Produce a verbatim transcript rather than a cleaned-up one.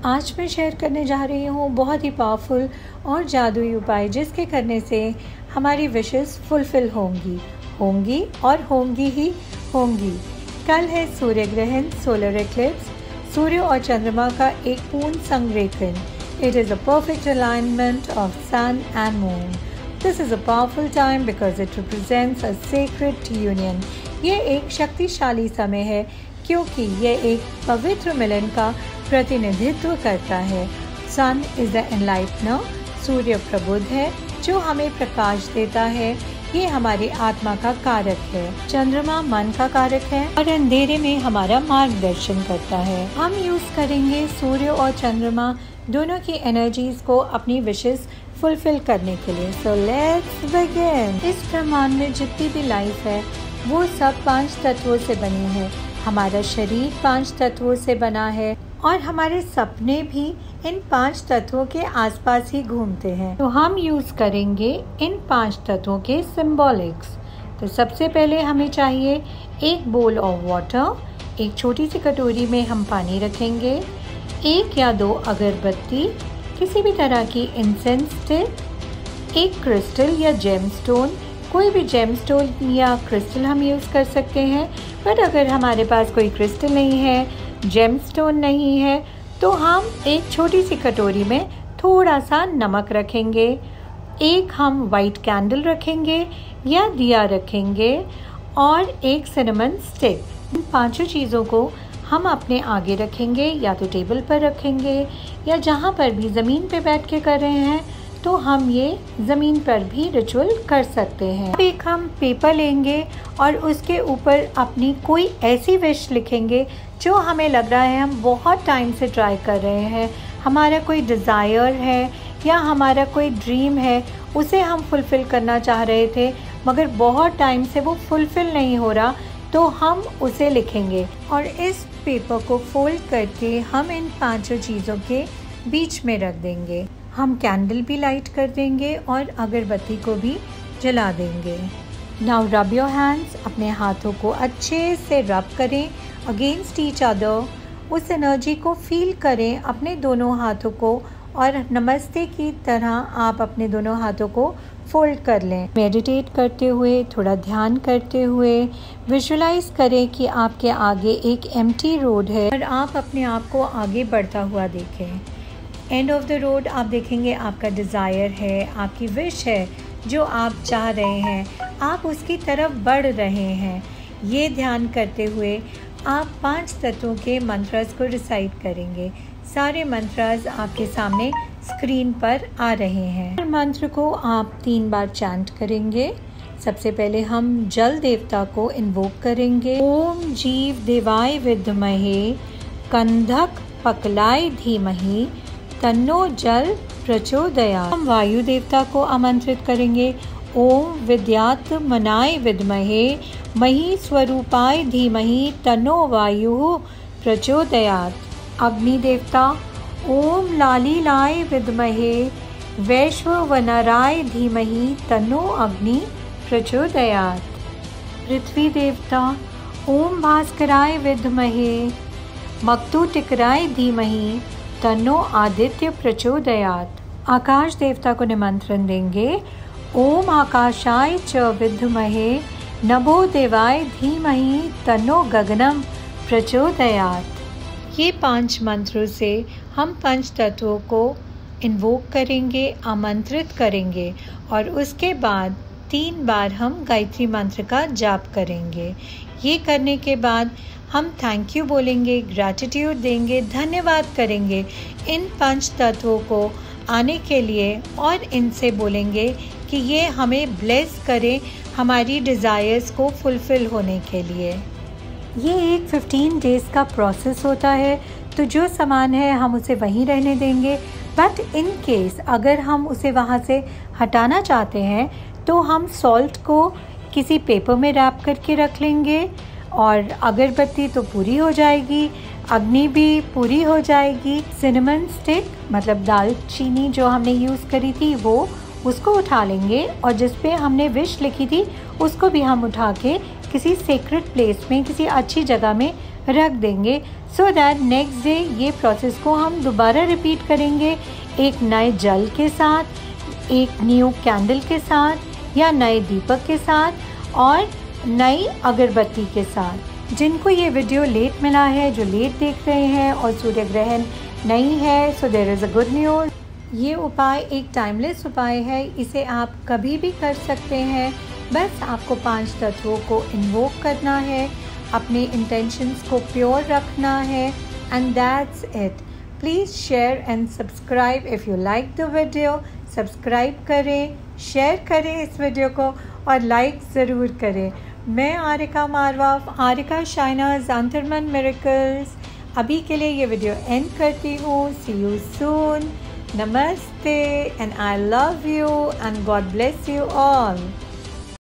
आज मैं शेयर करने जा रही हूँ बहुत ही पावरफुल और जादुई उपाय, जिसके करने से हमारी विशेस फुलफिल होंगी होंगी और होंगी ही होंगी। कल है सूर्य ग्रहण, सोलर एक्लिप्स, सूर्य और चंद्रमा का एक पूर्ण संरेखन। It is a perfect alignment of sun and moon. This is a powerful time because it represents a sacred union. ये एक शक्तिशाली समय है क्योंकि यह एक पवित्र मिलन का प्रतिनिधित्व करता है। सन इज द एनलाइटनर, सूर्य प्रबुद्ध है जो हमें प्रकाश देता है। ये हमारी आत्मा का कारक है। चंद्रमा मन का कारक है और अंधेरे में हमारा मार्गदर्शन करता है। हम यूज करेंगे सूर्य और चंद्रमा दोनों की एनर्जीज को अपनी विशेस फुलफिल करने के लिए। So let's begin. इस ब्रह्मांड में जितनी भी लाइफ है वो सब पांच तत्वों से बनी है। हमारा शरीर पांच तत्वों से बना है और हमारे सपने भी इन पांच तत्वों के आसपास ही घूमते हैं। तो हम यूज करेंगे इन पांच तत्वों के सिंबॉलिक्स। तो सबसे पहले हमें चाहिए एक बोल ऑफ वाटर। एक छोटी सी कटोरी में हम पानी रखेंगे। एक या दो अगरबत्ती, किसी भी तरह की इंसेंस स्टिक, एक क्रिस्टल या जेमस्टोन। कोई भी जेमस्टोन या क्रिस्टल हम यूज़ कर सकते हैं, बट अगर हमारे पास कोई क्रिस्टल नहीं है, जेमस्टोन नहीं है, तो हम एक छोटी सी कटोरी में थोड़ा सा नमक रखेंगे। एक हम वाइट कैंडल रखेंगे या दिया रखेंगे और एक सिनेमन स्टिक। इन पांचों चीज़ों को हम अपने आगे रखेंगे, या तो टेबल पर रखेंगे या जहाँ पर भी ज़मीन पे बैठ के कर रहे हैं तो हम ये ज़मीन पर भी रिचुअल कर सकते हैं। अब एक हम पेपर लेंगे और उसके ऊपर अपनी कोई ऐसी विश लिखेंगे जो हमें लग रहा है हम बहुत टाइम से ट्राई कर रहे हैं। हमारा कोई डिज़ायर है या हमारा कोई ड्रीम है, उसे हम फुलफ़िल करना चाह रहे थे मगर बहुत टाइम से वो फुलफ़िल नहीं हो रहा, तो हम उसे लिखेंगे और इस पेपर को फोल्ड करके हम इन पांचों चीज़ों के बीच में रख देंगे। हम कैंडल भी लाइट कर देंगे और अगरबत्ती को भी जला देंगे। Now rub your hands. अपने हाथों को अच्छे से रब करें अगेंस्ट ईच अदर। उस एनर्जी को फील करें अपने दोनों हाथों को और नमस्ते की तरह आप अपने दोनों हाथों को फोल्ड कर लें। मेडिटेट करते हुए, थोड़ा ध्यान करते हुए विजुलाइज करें कि आपके आगे एक एम्प्टी रोड है और आप अपने आप को आगे बढ़ता हुआ देखें। एंड ऑफ द रोड आप देखेंगे आपका डिज़ायर है, आपकी विश है जो आप चाह रहे हैं, आप उसकी तरफ बढ़ रहे हैं। ये ध्यान करते हुए आप पांच तत्वों के मंत्रस को रिसाइट करेंगे। सारे मंत्रस आपके सामने स्क्रीन पर आ रहे हैं। हर मंत्र को आप तीन बार चैंट करेंगे। सबसे पहले हम जल देवता को इन्वोक करेंगे। ओम जीव देवाय विद्महे कंधक पकलाय धीमहि तन्नो जल प्रचोदयात्। हम वायु देवता को आमंत्रित करेंगे। ओम विद्यात् मनाय विद्महे मही स्वरूपाय धीमहि तन्नो वायु प्रचोदयात्। अग्नि देवता ओम लालीलाय विद्महे वैश्ववनराय धीमहि तन्नो अग्नि प्रचोदयात्। पृथ्वी देवता ओम भास्कराय विद्महे मक्तुटिकराय धीमहि तन्नो आदित्य प्रचोदयात्। आकाश देवता को निमंत्रण देंगे। ओम आकाशाय च विद्महे नभो देवाय धीमहि तन्नो गगनम प्रचोदयात्। ये पांच मंत्रों से हम पंच तत्वों को इन्वोक करेंगे, आमंत्रित करेंगे और उसके बाद तीन बार हम गायत्री मंत्र का जाप करेंगे। ये करने के बाद हम थैंक यू बोलेंगे, ग्रैटिट्यूड देंगे, धन्यवाद करेंगे इन पंच तत्वों को आने के लिए और इनसे बोलेंगे कि ये हमें ब्लेस करें हमारी डिज़ायर्स को फुलफ़िल होने के लिए। ये एक फिफ्टीन डेज़ का प्रोसेस होता है, तो जो सामान है हम उसे वहीं रहने देंगे, बट इन केस अगर हम उसे वहाँ से हटाना चाहते हैं तो हम सॉल्ट को किसी पेपर में रैप करके रख लेंगे और अगरबत्ती तो पूरी हो जाएगी, अग्नि भी पूरी हो जाएगी। सिनेमन स्टिक मतलब दालचीनी जो हमने यूज़ करी थी वो उसको उठा लेंगे और जिस पे हमने विश लिखी थी उसको भी हम उठा के किसी सेक्रेट प्लेस में, किसी अच्छी जगह में रख देंगे सो दैट नेक्स्ट डे ये प्रोसेस को हम दोबारा रिपीट करेंगे एक नए जल के साथ, एक न्यू कैंडल के साथ या नए दीपक के साथ और नई अगरबत्ती के साथ। जिनको ये वीडियो लेट मिला है, जो लेट देख रहे हैं और सूर्य ग्रहण नहीं है, so there is a good news. ये उपाय एक टाइमलेस उपाय है, इसे आप कभी भी कर सकते हैं। बस आपको पांच तत्वों को इन्वोक करना है, अपने इंटेंशंस को प्योर रखना है and that's it. Please share and subscribe if you like the video. Subscribe करें, शेयर करें इस वीडियो को और लाइक ज़रूर करें। मैं आरिका मारवा, आरिका शाइनाज़ अंतर्मन मिरेकल्स, अभी के लिए ये वीडियो एंड करती हूँ। See you soon. नमस्ते and I love you and God bless you all.